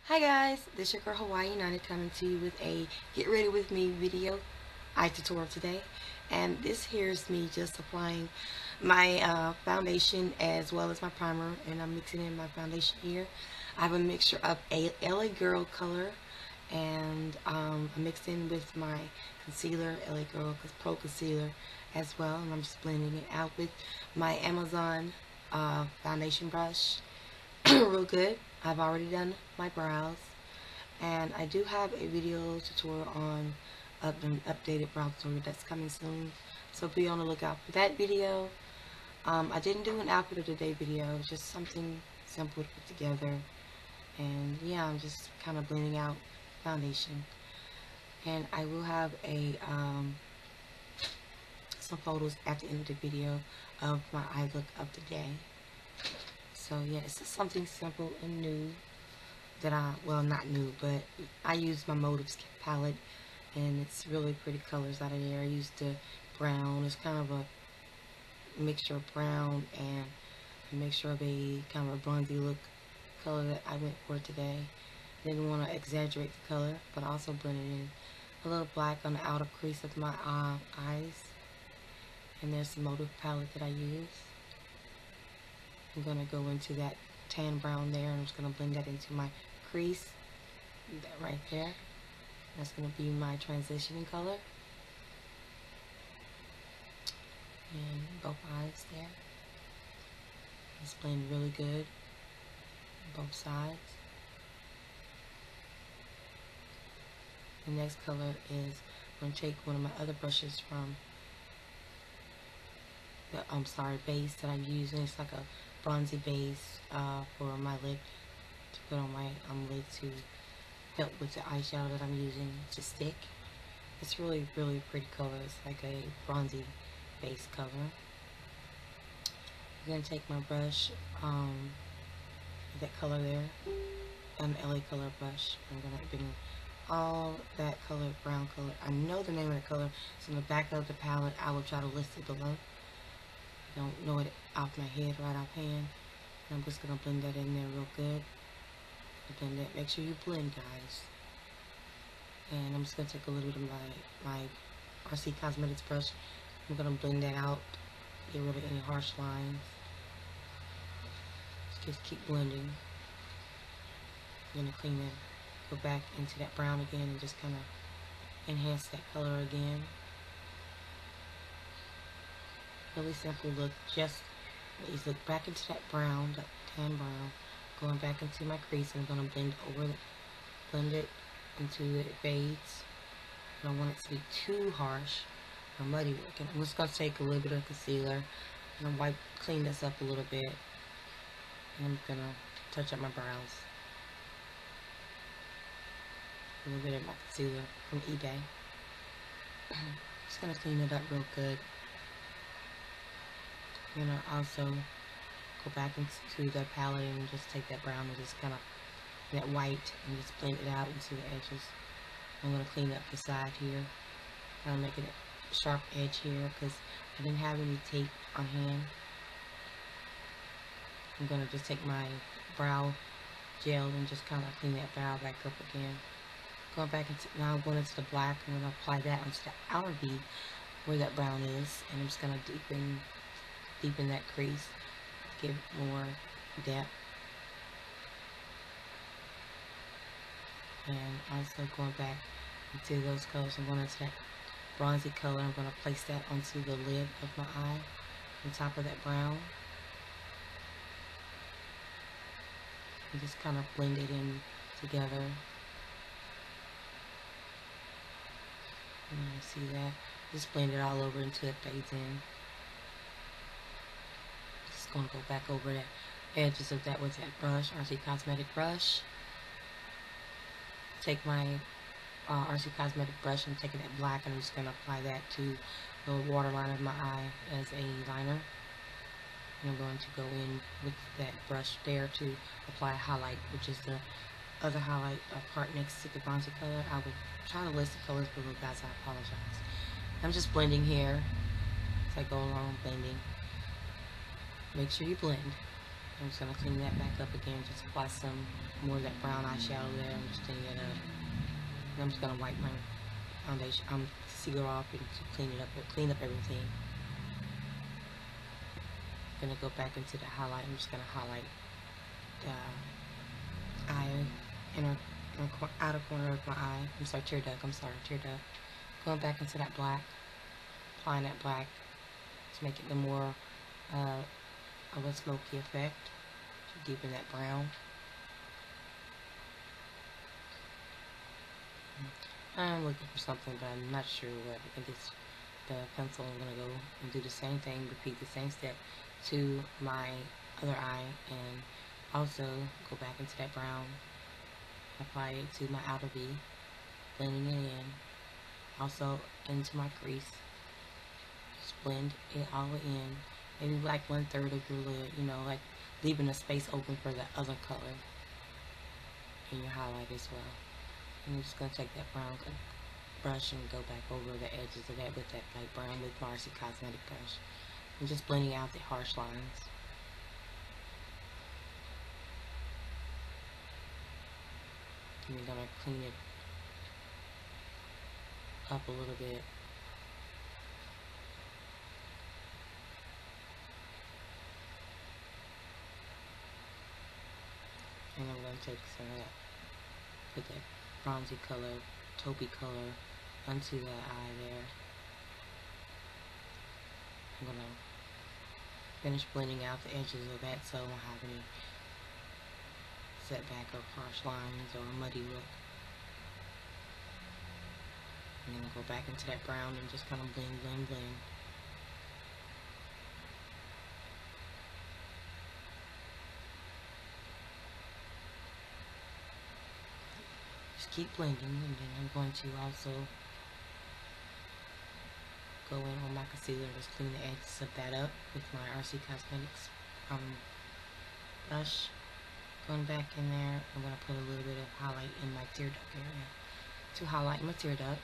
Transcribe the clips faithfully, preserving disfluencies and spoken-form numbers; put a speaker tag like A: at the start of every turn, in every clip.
A: Hi guys, this is your girl Hawaii United coming to you with a get ready with me video eye tutorial today. And this here is me just applying my uh, foundation as well as my primer, and I'm mixing in my foundation here. I have a mixture of a L A Girl color and um, I mixed in with my concealer, L A Girl Pro Concealer as well, and I'm just blending it out with my Amazon uh, foundation brush. Real good. I've already done my brows, and I do have a video tutorial on up an updated brow tutorial that's coming soon, so be on the lookout for that video. um, I didn't do an outfit of the day video, just something simple to put together, and yeah, I'm just kind of blending out foundation, and I will have a um, some photos at the end of the video of my eye look of the day. So yeah, it's just something simple and new that I, well, not new, but I use my Motives palette, and it's really pretty colors out of there. I used the brown. It's kind of a mixture of brown and a mixture of a kind of a bronzy look color that I went for today. Didn't want to exaggerate the color, but also blended in a little black on the outer crease of my uh, eyes. And there's the Motive palette that I use. I'm going to go into that tan brown there, and I'm just going to blend that into my crease, that right there. That's going to be my transitioning color. And both eyes there. It's blend really good, both sides. The next color is, I'm going to take one of my other brushes from the, I'm sorry, base that I'm using. It's like a bronzy base uh, for my lid, to put on my um, lid to help with the eyeshadow that I'm using to stick. It's really, really pretty color. It's like a bronzy base color. I'm going to take my brush, um, that color there, an L A color brush. I'm going to bring all that color, brown color. I know the name of the color. It's in the back of the palette. I will try to list it below. Don't know it off my head right offhand. I'm just gonna blend that in there real good. Blend that. Make sure you blend, guys. And I'm just gonna take a little bit of my my R C Cosmetics brush. I'm gonna blend that out. Get rid of any harsh lines. Just keep blending. I'm gonna clean it. Go back into that brown again and just kind of enhance that color again. Really simple look. Just please look back into that brown, that tan brown, going back into my crease. I'm going to blend over it, blend it until it fades. I don't want it to be too harsh or muddy looking. I'm just going to take a little bit of concealer and wipe, clean this up a little bit. And I'm going to touch up my brows. A little bit of my concealer from eBay. Just going to clean it up real good. I'm going to also go back into the palette and just take that brown and just kind of, that white, and just blend it out into the edges. I'm going to clean up the side here. I'm making a sharp edge here because I didn't have any tape on hand. I'm going to just take my brow gel and just kind of clean that brow back up again. Going back into, now I'm going into the black, and I'm going to apply that onto the outer V where that brown is, and I'm just going to deepen deepen that crease, give more depth. And also going back into those colors, I'm going into that bronzy color. I'm going to place that onto the lid of my eye on top of that brown, and just kind of blend it in together. And you see that, just blend it all over until it fades in. Going to go back over the edges of that with that brush, R C Cosmetic brush. Take my uh, R C Cosmetic brush and taking that black, and I'm just going to apply that to the waterline of my eye as a liner. And I'm going to go in with that brush there to apply a highlight, which is the other highlight uh, part next to the bronzy color. I will try to list the colors below, guys. I apologize. I'm just blending here as I go along, blending. Make sure you blend. I'm just going to clean that back up again. Just apply some more of that brown eyeshadow there. I'm just cleaning it up. And I'm just going to wipe my foundation, um, concealer off and clean it up, clean up everything. I'm going to go back into the highlight. I'm just going to highlight the eye, inner, inner outer corner of my eye. I'm sorry, tear duct. I'm sorry, tear duct. Going back into that black, applying that black to make it the more uh, of a smoky effect, to deepen that brown. I'm looking for something, but I'm not sure what. I think it's the pencil. I'm going to go and do the same thing, repeat the same step to my other eye, and also go back into that brown, apply it to my outer V, blending it in, also into my crease. Just blend it all in, maybe like one third of your lid, you know, like leaving a space open for the other color in your highlight as well. And I'm just going to take that brown brush and go back over the edges of that with that light brown with Marcy Cosmetic brush. I'm just blending out the harsh lines. And we're going to clean it up a little bit. And I'm going to take some of that, put that bronzy color, taupey color onto the eye there. I'm going to finish blending out the edges of that so I don't have any setback or harsh lines or a muddy look. And then I'll go back into that brown and just kind of blend, blend, blend. Just keep blending, and then I'm going to also go in on my concealer, just clean the edges of that up with my R C Cosmetics um, brush. Going back in there, I'm going to put a little bit of highlight in my tear duct area to highlight my tear duct.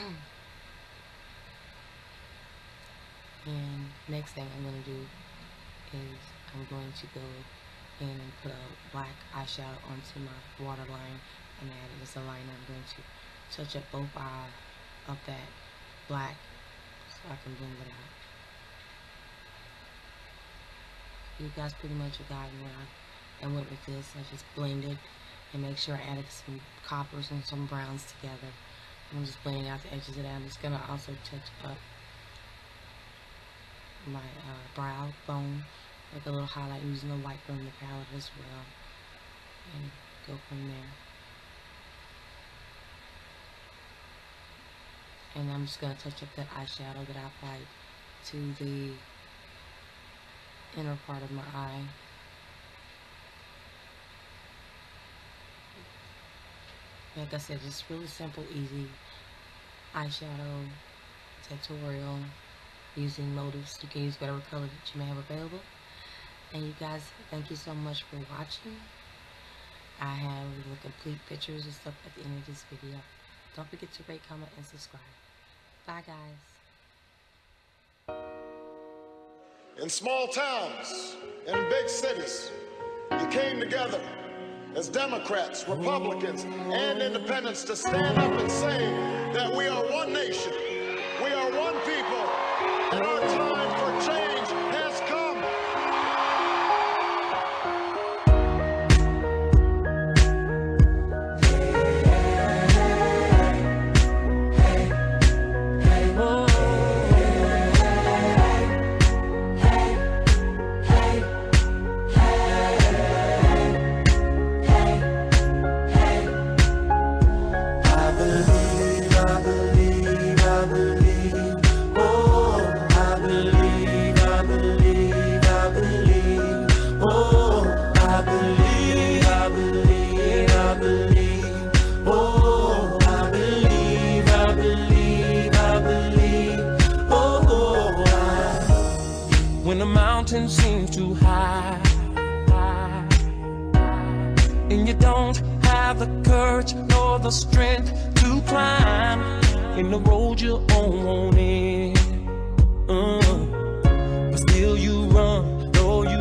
A: And next thing I'm going to do is I'm going to go in and put a black eyeshadow onto my waterline and add it as a liner. I'm going to touch up both eyes of that black so I can blend it out. You guys pretty much have gotten where I went with this. I just blended and make sure I added some coppers and some browns together. And I'm just blending out the edges of that. I'm just going to also touch up my uh, brow bone, like a little highlight using the white from the palette as well, and go from there. And I'm just going to touch up that eyeshadow that I applied to the inner part of my eye. Like I said, just really simple, easy eyeshadow tutorial using motives. You can use whatever color that you may have available. And you guys, thank you so much for watching. I have the complete pictures and stuff at the end of this video. Don't forget to rate, comment, and subscribe. Bye, guys.
B: In small towns and in big cities, you came together as Democrats, Republicans, and independents to stand up and say that we are one nation, we are one people, and our time for change has come.
C: When the mountain seems too high, and you don't have the courage nor the strength to climb, in the road you're on it, uh, but still you run, though you cannot.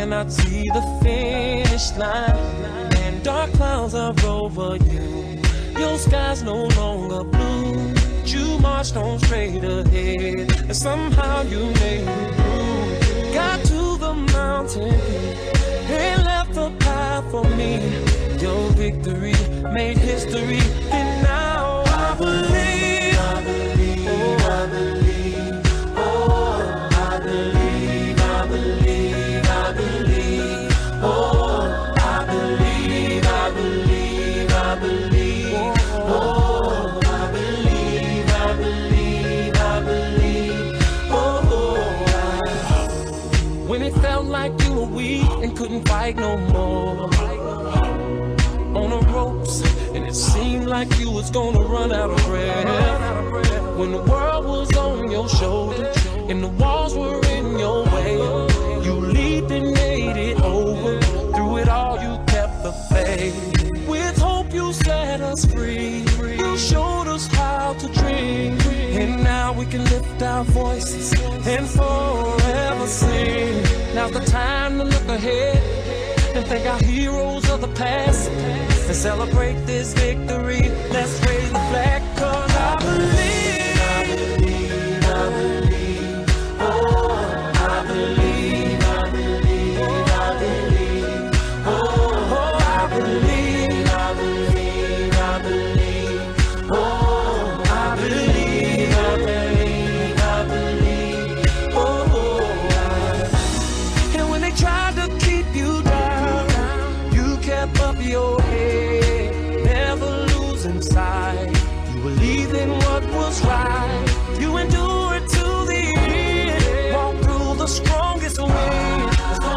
C: cannot see the finish line, and dark clouds are over you. Your sky's no longer blue. You marched on straight ahead, and somehow you made it through. Got to the mountain peak and left a path for me. Your victory made history, and now I believe, I believe, oh, I believe, oh, I believe, I believe, I believe, oh, I believe, I believe, I believe, oh, I believe, I believe, I believe, oh, I... When it felt like you were weak and couldn't fight no more, on the ropes, and it seemed like you was gonna run out of breath. When the world was on your shoulder and the walls were in your way, you leaped and made it over. Through it all, you kept the faith. With hope, you set us free. You showed us how to dream, and now we can lift our voices and forever sing. Now's the time to look ahead and thank our heroes of the past, and celebrate this victory. Let's raise the flag, 'cause I believe, I believe, I believe, oh, I believe, I believe, I believe, oh, I believe, I believe, I believe, oh, I believe, I believe, I believe, oh, I... And when they tried to keep you down, kept up your head, never losing sight. You believed in what was right. You endured to the end, walked through the strongest wind.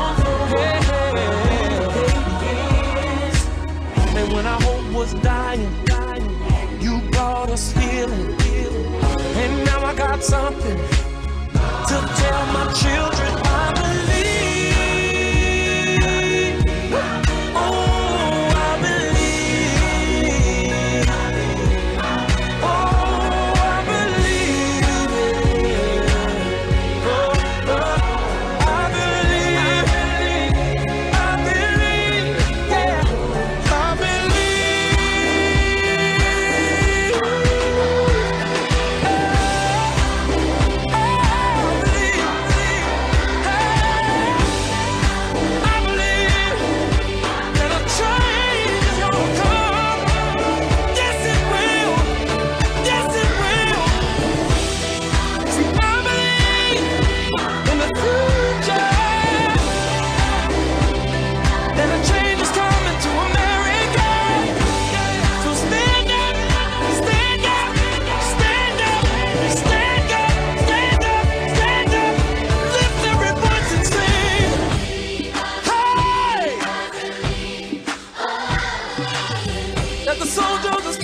C: And when our hope was dying, you brought us healing. And now I got something to tell my children. I believe. The soldiers